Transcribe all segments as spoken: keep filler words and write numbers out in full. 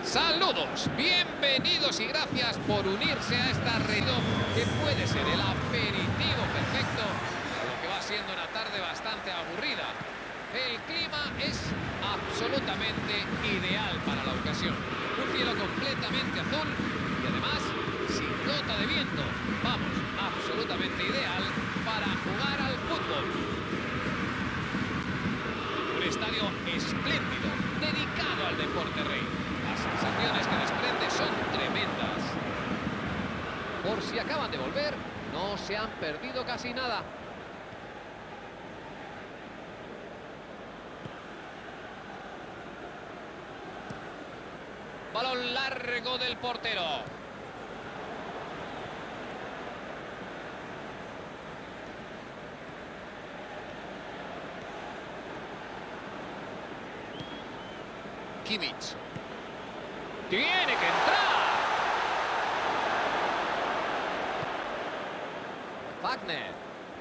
Saludos, bienvenidos y gracias por unirse a esta reunión que puede ser el aperitivo perfecto a lo que va siendo una tarde bastante aburrida. El clima es absolutamente ideal para la ocasión. Un cielo completamente azul y además sin gota de viento. Vamos, absolutamente ideal para jugar al fútbol. Un estadio espléndido, dedicado al deporte rey. Las sensaciones que desprende son tremendas. Por si acaban de volver, no se han perdido casi nada. Balón largo del portero. Kimmich. ¡Tiene que entrar! Wagner.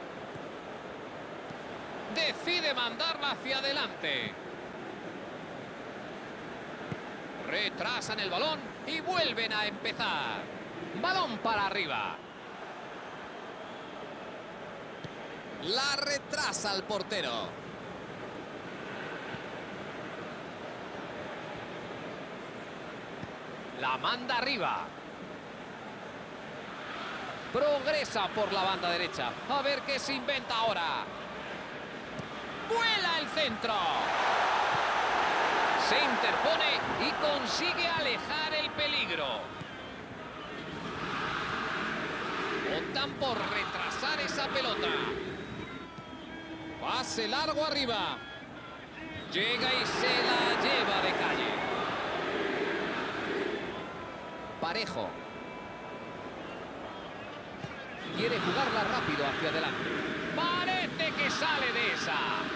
Decide mandarla hacia adelante. Retrasan el balón y vuelven a empezar. Balón para arriba. La retrasa el portero. La manda arriba. Progresa por la banda derecha. A ver qué se inventa ahora. ¡Vuela el centro! Se interpone y consigue alejar el peligro. Optan por retrasar esa pelota. Pase largo arriba. Llega y se la lleva de calle. Parejo. Quiere jugarla rápido hacia adelante. Parece que sale de esa.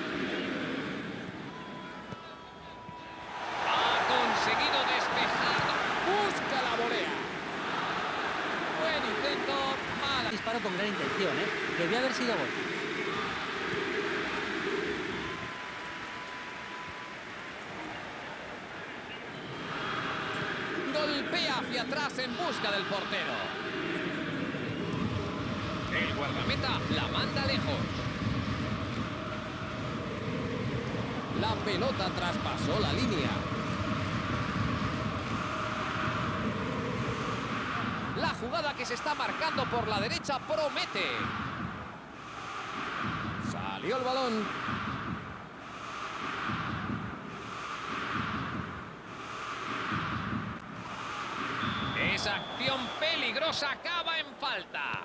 Ha conseguido despejar. Busca la volea. Buen intento. Mala. Disparo con gran intención, ¿eh? Debió haber sido gol. Golpea hacia atrás en busca del portero. El guardameta la manda lejos. La pelota traspasó la línea. La jugada que se está marcando por la derecha promete. Salió el balón. Esa acción peligrosa acaba en falta.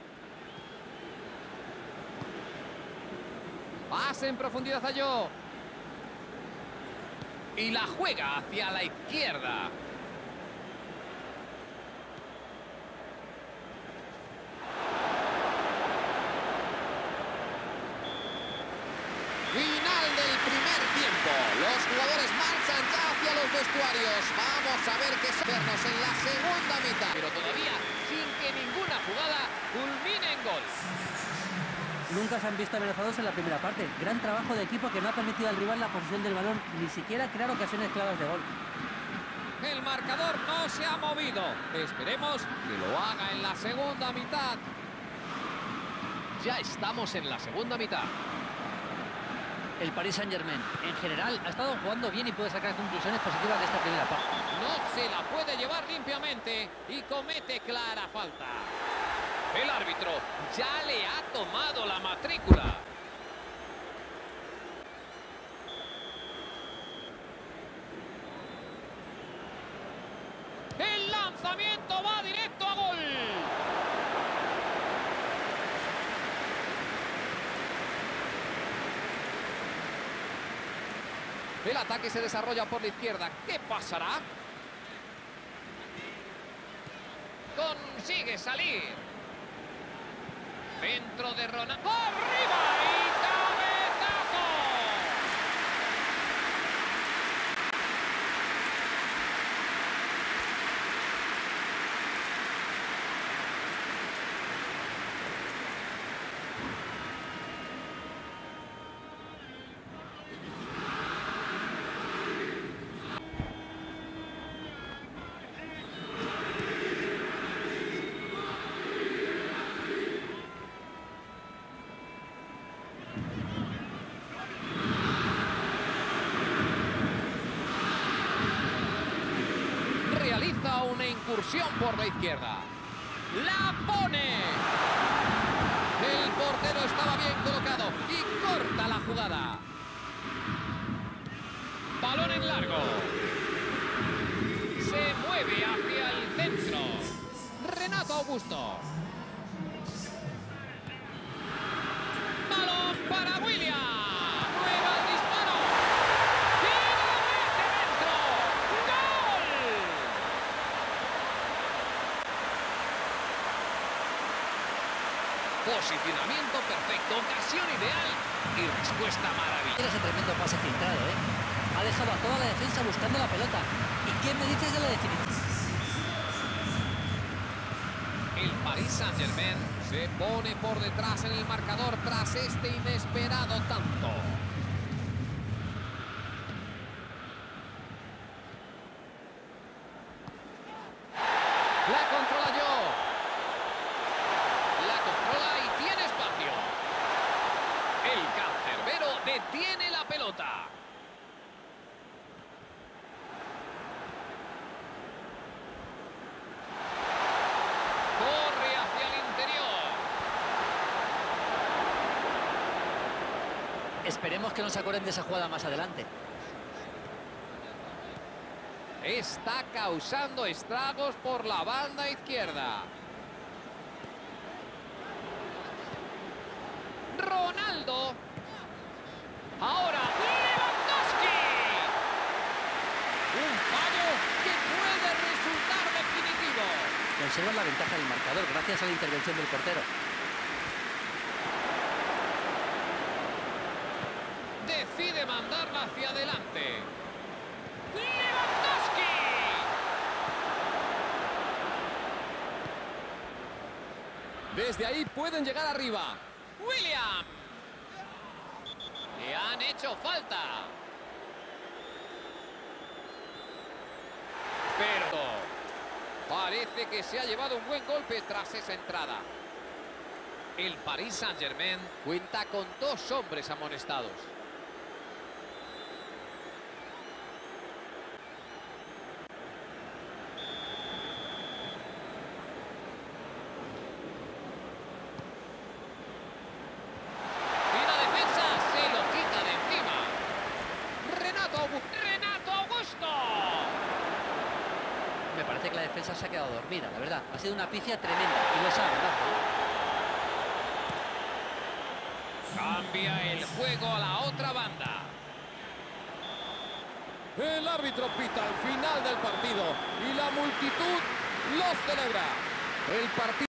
Pase en profundidad a Yo. Y la juega hacia la izquierda. Final del primer tiempo. Los jugadores marchan ya hacia los vestuarios. Vamos a ver qué vernos en la segunda mitad. Pero todavía sin que ninguna jugada culmine en gol. Nunca se han visto amenazados en la primera parte. Gran trabajo de equipo que no ha permitido al rival la posesión del balón, ni siquiera crear ocasiones claras de gol. El marcador no se ha movido. Esperemos que lo haga en la segunda mitad. Ya estamos en la segunda mitad. El Paris Saint-Germain, en general, ha estado jugando bien y puede sacar conclusiones positivas de esta primera parte. No se la puede llevar limpiamente y comete clara falta. El árbitro ya le ha tomado la matrícula. El lanzamiento va directo a gol. El ataque se desarrolla por la izquierda. ¿Qué pasará? Consigue salir. Centro de Ronaldo. ¡Arriba! ¡Y cabezazo! incursión por la izquierda. ¡La pone! El portero estaba bien colocado y corta la jugada. Balón en largo. Se mueve hacia el centro. Renato Augusto. Balón para William. Prueba el disparo. ¡Y lo mete dentro! ¡Gol! Posicionamiento perfecto, ocasión ideal y respuesta maravillosa. Ese tremendo pase filtrado, ¿eh? Ha dejado a toda la defensa buscando la pelota. ¿Y qué me dices de la definición? El Paris Saint-Germain se pone por detrás en el marcador tras este inesperado tanto. La controla yo. La controla y tiene espacio. El cancerbero detiene la pelota. Corre hacia el interior. Esperemos que no se acuerden de esa jugada más adelante. Está causando estragos por la banda izquierda. Ronaldo. Ahora Lewandowski. Un fallo que puede resultar definitivo. Conservan la ventaja del marcador gracias a la intervención del portero. Decide mandarla hacia adelante. ¡Lewandowski! Desde ahí pueden llegar arriba. ¡William! Le han hecho falta. Pero parece que se ha llevado un buen golpe tras esa entrada. El Paris Saint-Germain cuenta con dos hombres amonestados. ¡Renato Augusto! Me parece que la defensa se ha quedado dormida, la verdad. Ha sido una pifia tremenda y lo sabe, ¿verdad? Cambia el juego a la otra banda. El árbitro pita al final del partido y la multitud lo celebra. El partido